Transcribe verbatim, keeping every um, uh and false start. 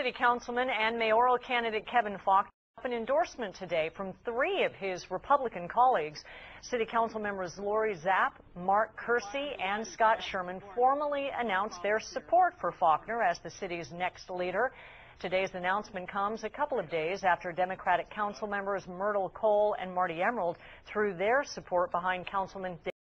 City Councilman and mayoral candidate Kevin Faulconer an endorsement today from three of his Republican colleagues. City Council members Lori Zapp, Mark Kersey, and Scott Sherman formally announced their support for Faulconer as the city's next leader. Today's announcement comes a couple of days after Democratic council members Myrtle Cole and Marty Emerald threw their support behind Councilman